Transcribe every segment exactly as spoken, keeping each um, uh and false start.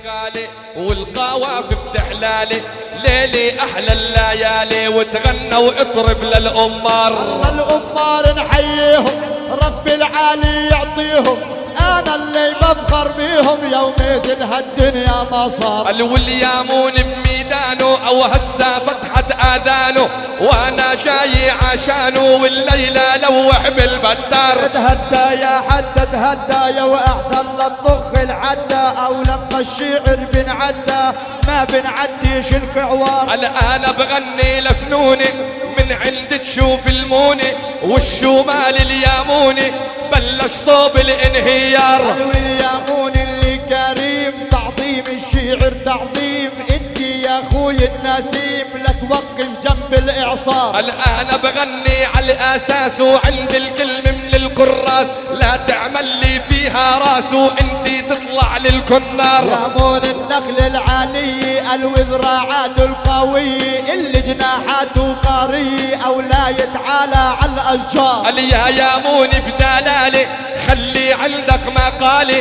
غالي والقوافي بتحلالي ليلي احلى الليالي وتغنى واطرب للامار. الله الامار نحييهم رب العالي يعطيهم انا اللي بفخر بيهم يومية هالدنيا ما صار. الوليامون بميدانه او هسه فتحت اذانه وانا جاي عشانه والليله لوح بالبتار. تهدى يا حد تهدى يا واحسن للطخ العدى او لما الشعر بنعدى ما بنعديش الكعوار. انا بغني لفنوني من عند تشوف الموني والشمال الياموني بلش صوب الانهيار. اليامون اللي كريم تعظيم الشعر تعظيم انت يا اخوي النسيم لا توقف جنب الاعصار. انا بغني على الاساس وعند الكلمه من الكراس لا تعمل لي فيها راس وانت تطلع للكنار. يامون النخل العالي الوذراعات القوية اللي جناحاته قارية او لا يتعالى على الاشجار. يا يامون بدلالي خلي عندك مقالي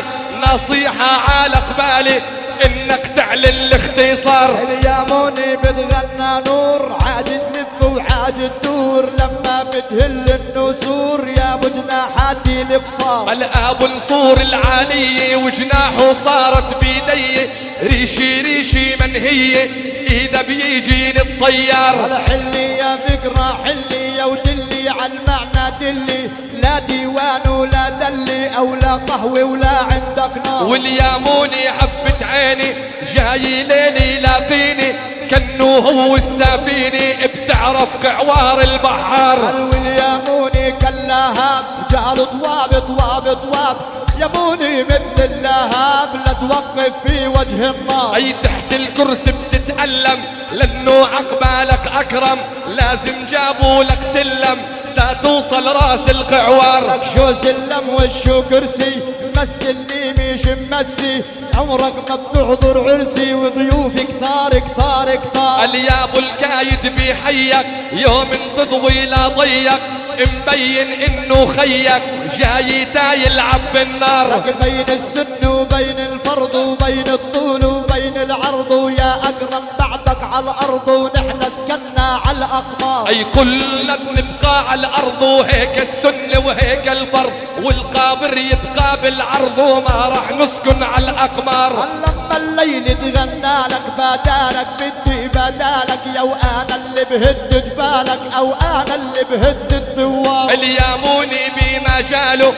نصيحة على قبالي انك تعلن الاختصار. الياموني بتغنى نور عاد تلف وعاد تدور لما بتهل النسور يا ابو جناحاتي القصار. الاب نصور العالية وجناحه صارت بيدي ريشي ريشي من هي اذا بيجيني الطيار. حلي يا فكرة حلي يا ودلي على المعنى دلي لا ديوان ولا دلي او لا قهوة ولا عندك نار. والياموني حبة عيني جاي ليلي لاقيني كنو هو السفينة بتعرف قعوار البحار. والياموني كاللهاب جار طواب طواب طواب ياموني مثل اللهاب لا توقف في وجه النار. اي تحت الكرسي بتتألم لانه عقبالك اكرم لازم جابوا لك سلم تا توصل راس القعوار. شو سلم وشو كرسي مسلني مش ممسي عمرك ما بتحضر عرسي وضيوفي كثار كثار كثار. اليا ابو الكايد بيحيك يوم تضوي لا ضيق مبين انه خيك جاي تا يلعب بالنار. بين السن وبين الفرض وبين الطول وبين العرض ويا اقرب بعدك على الارض ونحن سكننا على الاقمار. اي كلنا بنبقى على الارض وهيك السن وهيك الفرض والقابر يبقى بالعرض وما راح نسكن على الاقمار. لما الليل تغنى لك بدالك بدي بدالك يا وانا اللي بهد جبالك او انا اللي بهد الثوار. الياموني بمجاله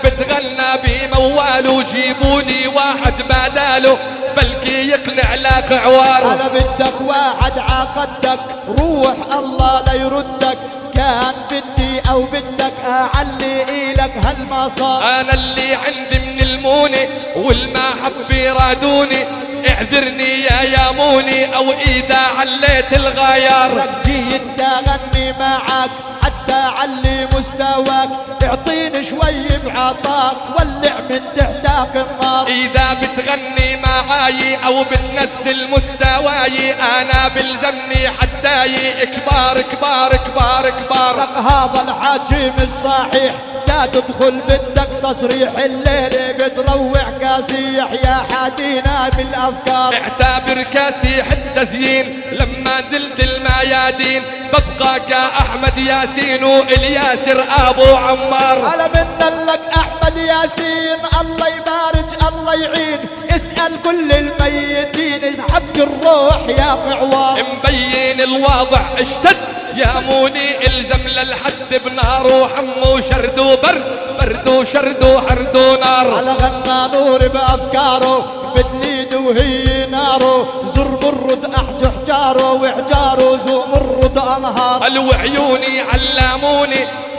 بتغنى بمواله جيبوني واحد بداله بلكي يقنع لك عوار. انا بدك واحد عقدك روح الله لا يردك كان بدي او بدك اعلي إلك هالمصار. انا اللي عندي من الموني والمحبة رادوني اعذرني يا ياموني او اذا عليت الغيار. جيت اغني معك حتى علي مستواك اعطيني شوي بعطاك ولع من تحتك النار. اذا بتغني معاي او بتنزل مستواي انا بلزمني حداي كبار كبار كبار كبار. هذا الحكي مش صحيح لا تدخل بدك تصريح الليلة بتروع كاسيح يا حادينا بالافكار. اعتبر كاسيح التزيين لما نزلت الميادين ببقى كاحمد ياسين والياسر ابو عمار. على من لك احمد ياسين الله يبارك الله يعين اسأل كل الميتين حق الروح يا قعوار. مبين الواضح اشتد ياموني الزم للحد بنار وحم وشرد وبرد برد وشرد وحرد ونار. على غنى نور بافكاره بتليد وهي ناره زرمرد احج حجاره وحجاره زمرد انهار. الوعيوني علموني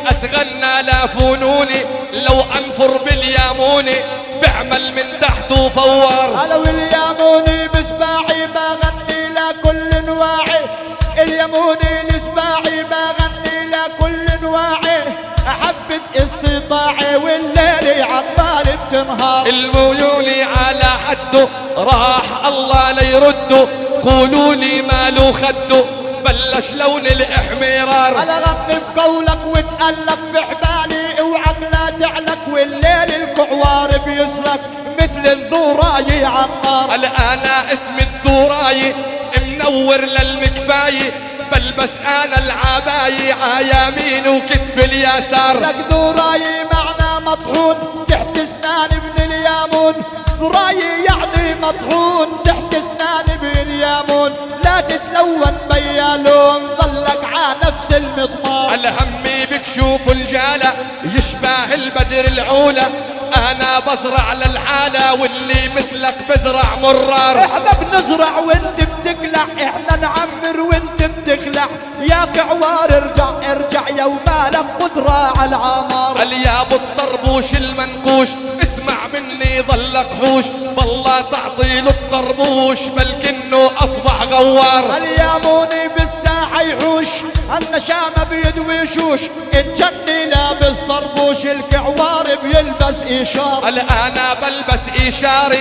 اتغنى لا فنوني لو انفر بالياموني بعمل من تحت وفوار. على والياموني بسباعي ما غني لكل نواعي الياموني الاسباعي ما غني لكل نواعي حبة استطاعي والليل عقبال بتنهار. الميولي على حده راح الله ليرده قولوا لي ماله خده بلش لون الاحمرار. على غني بقولك وتقلب بحبالي اوعك لا تعلك والليل الكعوار بيسرك مثل مثل الذوراي عمار. انا اسم الذوراي منور للمكفاي، بلبس انا العباية عيامين وكتف اليسار. لك ذوراي معنى مطحون تحت اسنان ابن اليامون، ذوراي يعني مطحون تحت اسنان ابن اليامون، لا تتلون بيا لون ظلك ع نفس المضمار. الهمي بك شوف الجالة يشبه البدر العولة، انا بزرع للحالة واللي مثلك بزرع مرار. احنا بنزرع وانت بتقلع، احنا نعمر وانت بتخلع، يا كعوار ارجع ارجع يا ومالك قدرة على العمار. يا ابو الطربوش المنقوش اسمع مني ظلك حوش، بالله تعطي له الطربوش بلكنه اصبح غوار. الياموني بالساحة يحوش، النشامة بيدوي شوش، الجني لابس طربوش، الكعوار بيلبس إشار. انا بلبس إشاري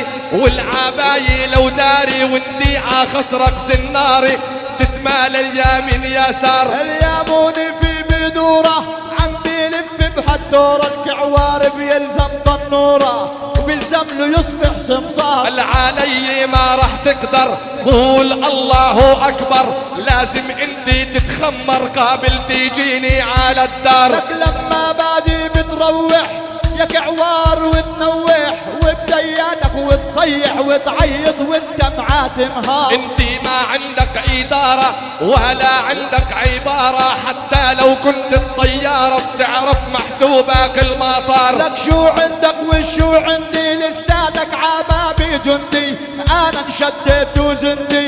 والعباية لو داري، وانتي عخصرك زناري تتمال اليمين يسار. الياموني في بدورة عم بيلف بهالدورة، الكعوار بيلزم طنورة وبيلزم له يصبح سمسار. العلي ما راح تقدر قول الله اكبر، لازم انتي تتخمر قابل تيجيني على الدار. لك لما بادي بتروح يا كعوار وتنوح وبدياتك وتصيح وتعيط وانت معاتمها. انتي ما عندك ادارة ولا عندك عبارة، حتى لو كنت الطيارة بتعرف محسوبك المطار. لك شو عندك وشو عندي لساتك عبابي جندي، انا انشدت وزندي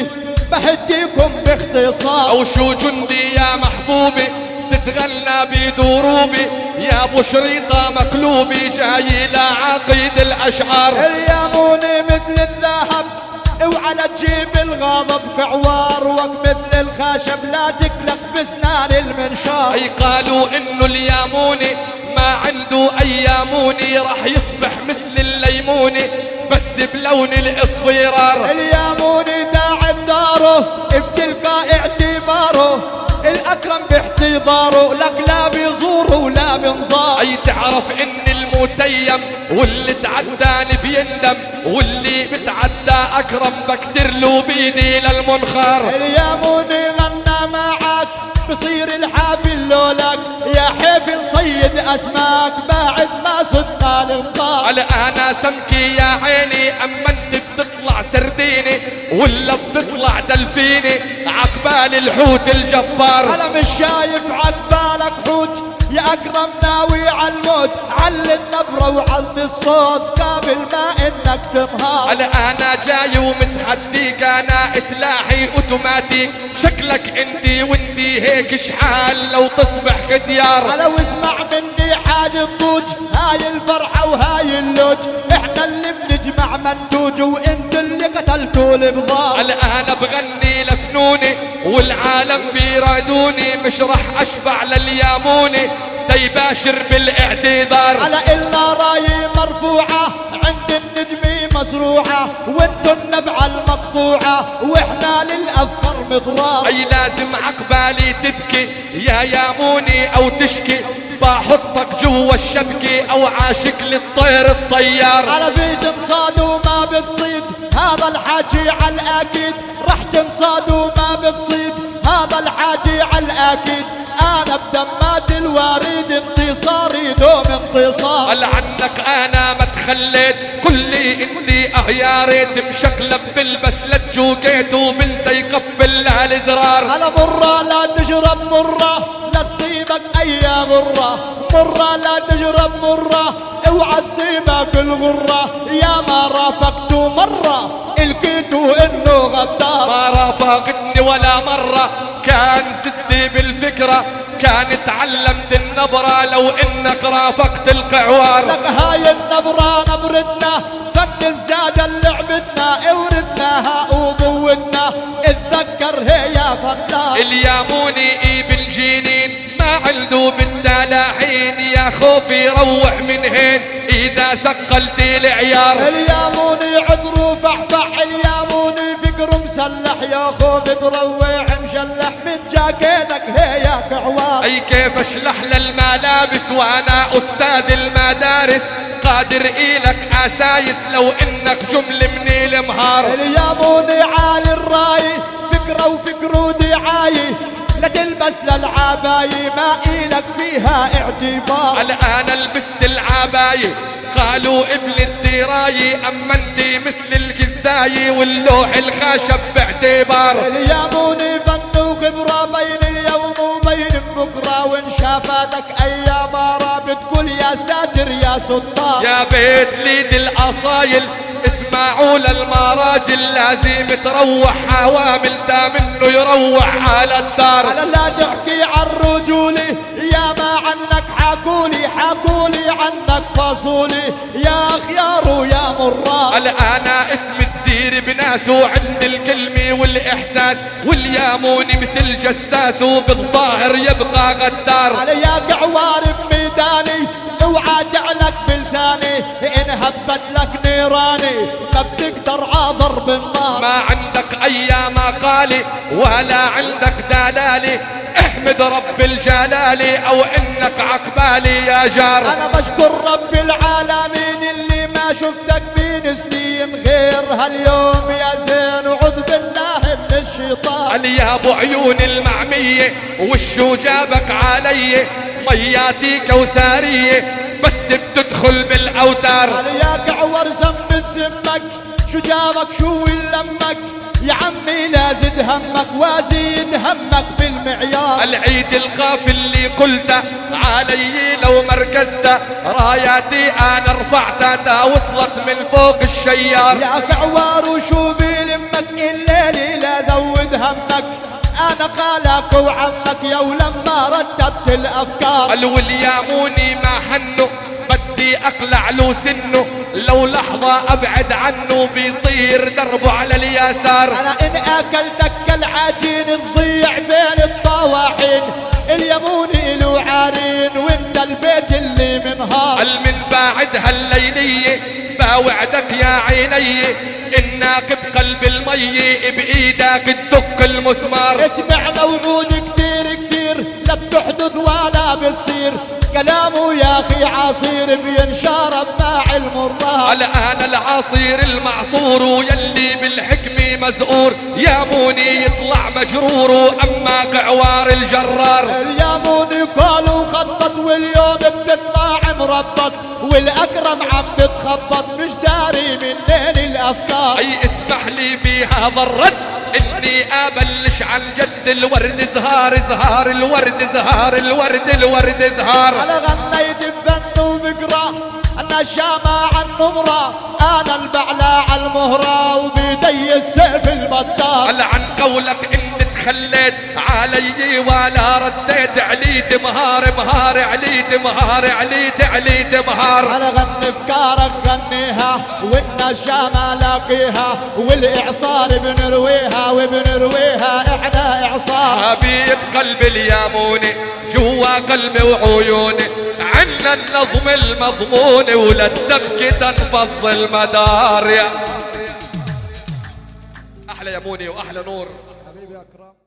بهديكم باختصار. او شو جندي يا محبوبي تتغنى بدروبي، يا ابو شريطة مقلوبي جاي لعقيد الاشعار. الياموني مثل الذهب وعلى تجيب الغضب كعوار، ومثل الخشب لا تكلف بسنان المنشار. اي قالوا انه الياموني ما عنده اياموني، راح يصبح مثل الليموني بس بلون الاصفرار. الياموني داعم داره بتلقى اعتباره، الاكرم باحتضاره، لك لا بيزور ولا بنظار. اي تعرف ان المتيم واللي تعداني بيندم، واللي بتعدى اكرم بكسر له بيدي للمنخار. الياموني غنى معك بصير الحافل لولك، يا حافل صيد اسماك بعد ما صدنا الانقاذ. انا سمكي يا عيني اما انت بتطلع سرديني ولا بتطلع دلفيني عقبال الحوت الجبار. انا مش شايف عقبالك حوت يا اكرم ناوي على الموت، علي النبرة وعلي الصوت قابل ما انك تنهار. انا جاي ومتحديك انا سلاحي اوتوماتيك، شكلك انتي وانتي هيك شحال لو تصبح خديار. انا واسمع مني حاجة الضوج، هاي الفرحة وهاي اللوج، احنا اللي بنجمع منتوج وانت اللي قتلتوا البغار. انا بغني لفنوني والعالم بيرادوني، مش رح اشفع للياموني تيباشر بالاعتذار. على إلنا راي مرفوعة عند النجم مزروعة، وانتو النبعة المقطوعة واحنا للأفكار مضرار. اي لازم عقبالي تبكي يا ياموني او تشكي، بحطك جوا الشبكة او عاشق للطير الطيار. على بيت تصاد وما بتصيد هذا الحاجي على الأكيد، رح تنصاد وما بتصيد هذا الحاجي على الأكيد، انا بدمات الوارد انتصاري دوم انتصار. قال عنك انا ما تخليت كلي انتي اه ريت مشقلب بلبس لتجوكيت وبنسى يقفل لها الازرار. انا مرة لا تشرب مرة لا تصيبك اي غرة، مرة لا تشرب مرة اوعى تصيبك الغرة، يا ما رافقتو مرة لقيتو انه غدار. ما رافقتني ولا مرة كان زدي بالفكرة، كان تعلمت النبرة لو انك رافقت القعوار. لك هاي النبرة نبرتنا فن الزادة لعبتنا، اوردناها وضوتنا اتذكر هي يا فنان. الياموني اي بالجنين ما عنده بالدلاحين، يا خوفي روح من هين اذا ثقلت العيار. الياموني عذر وفحفح، الياموني فكر مسلح، يا خوفي تروح مشلح من جاكيتك هي يا كعوار. اي كيف اشلح للملابس وانا استاذ المدارس، قادر إلك أسايس لو إنك جمل من المهار. الياموني عالي الراي فكرة وفكر ودعاية لا تلبس للعباية ما إلك فيها اعتبار. الآن لبست العباية قالوا ابن الدراية أما انتي مثل الجزاية واللوح الخشب باعتبار. الياموني فن وخبرة بين اليوم وبين بكرة وإن شافتك أيام مرة بتقول يا ساتر يا ستار. يا بيت ليد الأصايل اسمعوا للمراجل لازم تروح حوامل دا منه يروح على الدار. على لا تحكي عن رجولي يا ما عنك حكولي حكولي عنك فصولي يا خيار ويا مرار. الآن اسم تسير بناس وعند الكلمة والإحساس والياموني مثل جساس وبالظاهر يبقى غدار. على يا قعوار بميداني اوعى تعلق بلساني ان هبت لك نيراني ما بتقدر عضرب النار. ما عندك ايام قالي ولا عندك دلالي احمد رب الجلالي او انك عقبالي يا جار. انا بشكر رب العالمين اللي ما شفتك من سنين غير هاليوم يا زين وعوذ بالله من الشيطان. يا ابو عيون المعمية وشو جابك علي مياتي كوثارية بس بتدخل بالاوتار. يا قعور زمت سمك شو جابك شو لمك يا عمي لا زد همك وازيد همك بالمعيار. العيد القافل اللي قلته علي لو مركزته راياتي انا رفعتها وصلت من فوق الشيار. يا قعوار وشو بيلمك الليل لا زود همك انا خالك وعمك يا ولما رتبت الافكار. الياموني ما حنه بدي اقلع له سنه لو لحظة ابعد عنه بيصير دربه على اليسار. انا ان اكلتك كالعجين تضيع بين الطواحين اليموني له عارين وانت البيت اللي منهار. المن باعد هالليلية باوعدك يا عيني انك بقلب المي بايدك تدق المسمار. اسمع موعود كتير كتير لا بتحدث ولا بتصير كلامه يا اخي عصير بينشرب مع المرار. الان العصير المعصور ويلي بالحكمة مزقور ياموني يطلع مجرور اما قعوار الجرار. الياموني قالوا خطط واليوم بتطلع مربط والاكرم عم بتخبط مش داري منين الافكار. اي اسمح لي في هذا الرد اني ابلش عن جد الورد زهار زهار الورد زهار الورد الورد زهار. انا غنيت بفن وبقرا انا الشامة عن نمرة انا البعلى على المهرة وبيدي السيف البطار. هل عن قولك اني تخليت علي ولا رديت عليت مهار مهار عليت مهار عليت عليت مهار. انا غني افكارك غنيها وإن الشامة لاقيها والاعصار بنرويها وبنرويها احنا اعصار. حبيب قلب الياموني جوا قلبي وعيوني عنا النظم المضمون ولا الدب كده نفض المدار. يا احلى ياموني واحلى نور حبيبي اكرم.